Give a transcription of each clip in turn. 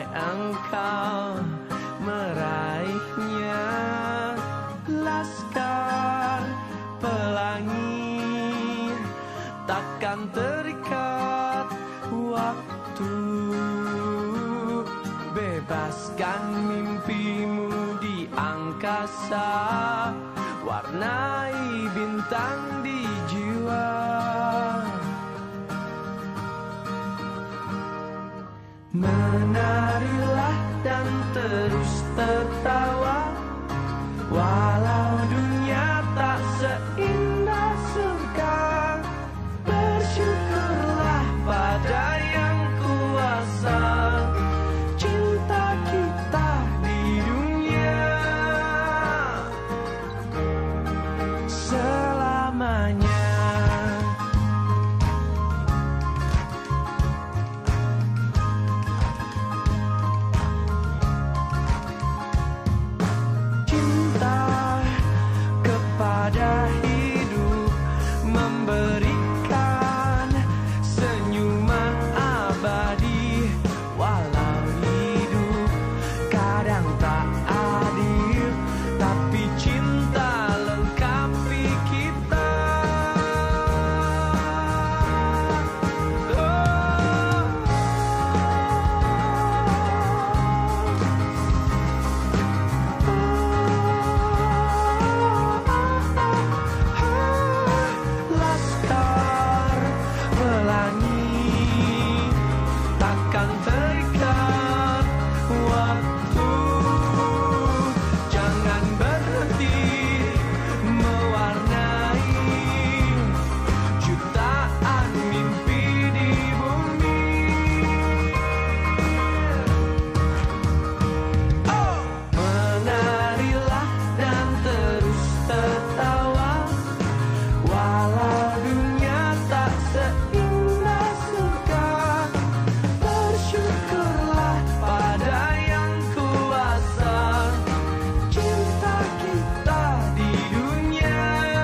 engkau meraihnya. Laskar pelangi takkan terikat waktu. Bebaskan mimpimu di angkasa, warnai bintang di jiwa. Menarilah dan terus tertawa, walau dunia tak seindah surga. Bersyukurlah pada yang kuasa, cinta kita di dunia selamanya. Pada hidup memberikan senyuman abadi, walau hidup kadang tak adil, tapi cinta lengkapi kita. Takkan terikat waktu, jangan berhenti mewarnai jutaan mimpi di bumi. Oh, menarilah dan terus tertawa, walau dunia tak seindah surga. Bersyukurlah pada yang kuasa, cinta kita di dunia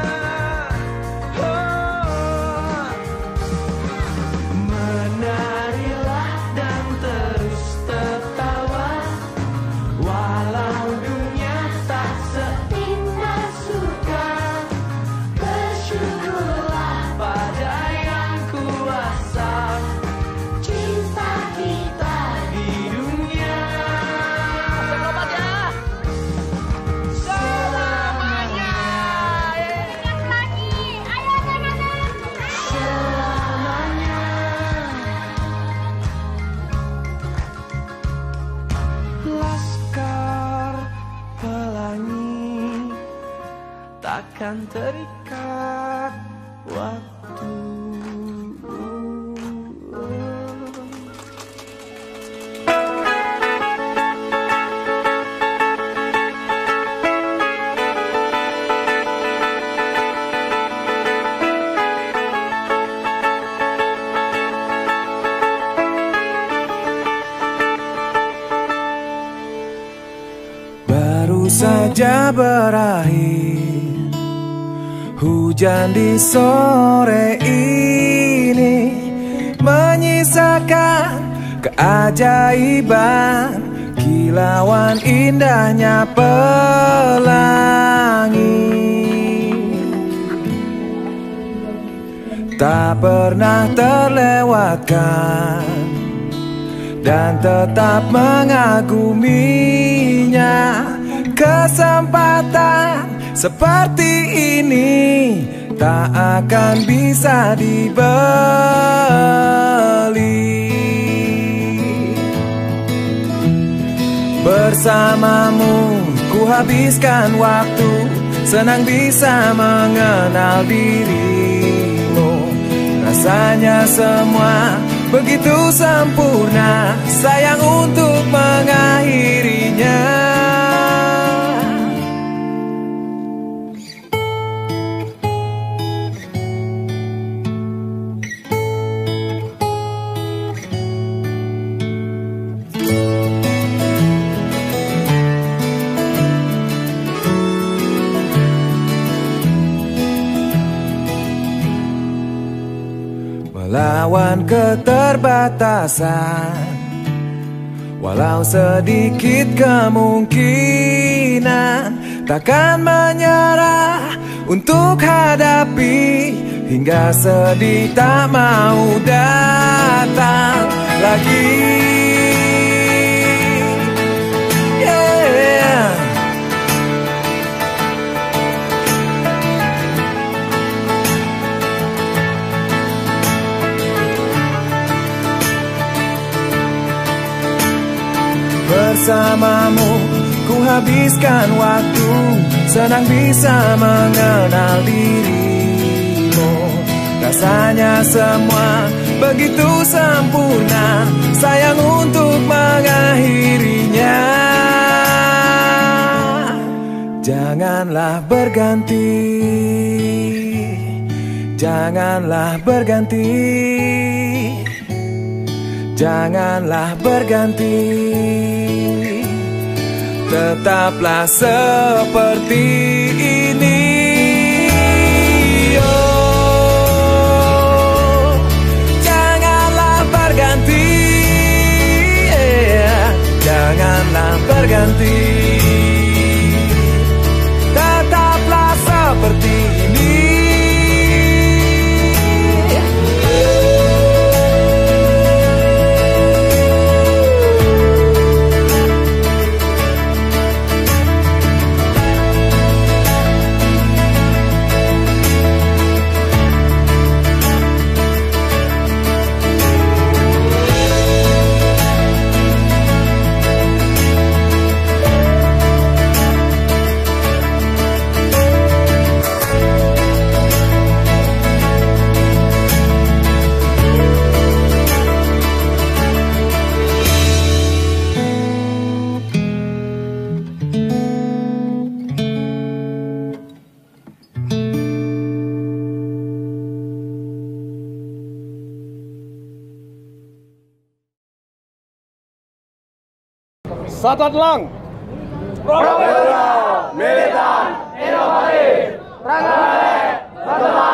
menarilah dan terus tertawa, walau dunia tak seindah surga. Bersyukurlah pada yang kuasa, cinta kita di dunia selamanya. Ingat lagi, ayo teman-teman. Selamanya. Laskar pelangi takkan terikat waktu. Baru saja berakhir hujan di sore ini, menyisakan keajaiban kilauan indahnya pelangi. Tak pernah terlewatkan dan tetap mengaguminya. Kesempatan seperti ini tak akan bisa dibeli. Bersamamu ku habiskan waktu, senang bisa mengenal dirimu. Rasanya semua begitu sempurna, sayang untuk mengakhirinya. Melawan keterbatasan, Walau sedikit kemungkinan, takkan menyerah untuk hadapi, hingga sedih tak mau datang lagi. Bersamamu ku habiskan waktu, senang bisa mengenal dirimu. Rasanya semua begitu sempurna, sayang untuk mengakhirinya. Janganlah berganti, janganlah berganti, janganlah berganti. Tetaplah seperti ini. Oh, janganlah berganti, janganlah berganti. Tetaplah seperti ini. Satu lang. Profesional, militan, inovatif, transparan,